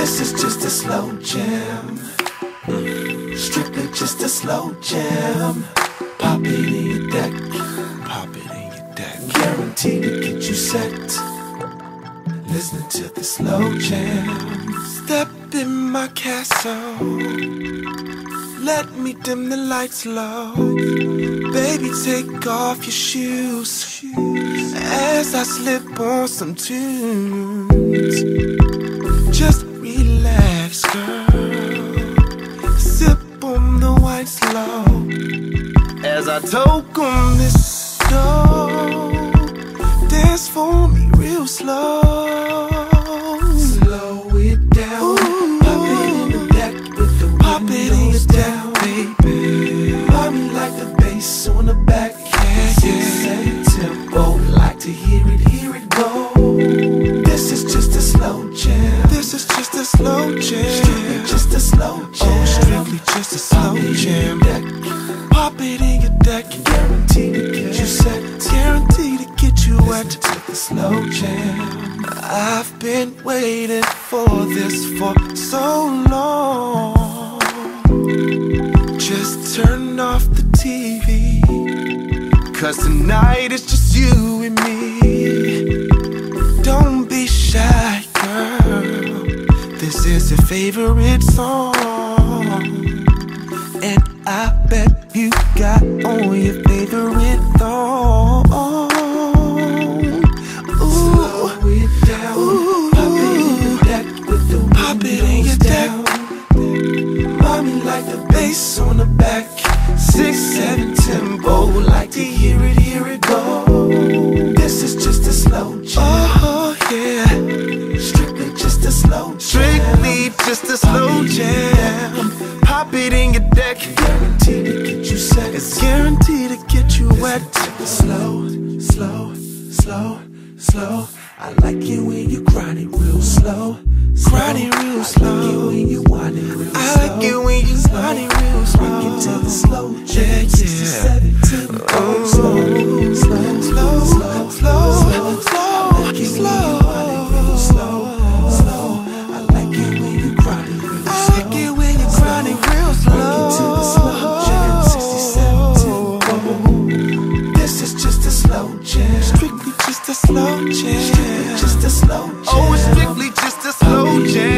This is just a slow jam. Strictly just a slow jam. Pop it in your deck. Pop it in your deck. Guaranteed to get you set. Listening to the slow jam. Step in my castle. Let me dim the lights low. Baby, take off your shoes as I slip on some tunes. Just relax, girl. Sip on the wine slow as I toke on this snow. Dance for me real slow. Slow it down. Ooh. Pop it in the deck with the windows down, baby. Pop me like the bass on the back. Yeah. Tempo, like to hear it go. This is just a slow jam. This is just a slow jam. Strictly just a slow jam. Oh, strictly just a slow jam. Pop it in your deck. Guaranteed to get you set. Guaranteed to get you wet. Listen to the slow jam. I've been waiting for this for so long. Just turn off the TV, 'cause tonight it's just you and me. Don't be shy, girl. This is your favorite song, and I bet you got on your favorite thong. Ooh, slow it down. Ooh, pop it in your deck with the windows down. Mommy like the bass on the back. 6-7 tempo, like to hear it go. This is just a slow jam. Oh yeah, strictly just a slow jam. Strictly just a slow jam. Pop it in your deck. Guaranteed to get you set. It's guaranteed to get you wet. Slow, slow, slow, slow. I like it when you grind it real slow. Grind it real slow. I like it when you whine it real slow. I like it when you whine it real slow. Rock it to the slow jam. 67 tempo. Slow, slow, slow, slow, slow, slow, slow. I like it when you grind it real slow. I like it when you grind it real slow. Rock it to the slow jam. 67 tempo. This is just a slow jam. Strictly just a slow jam. Strictly just a slow jam. Oh, it's strictly just a slow jam.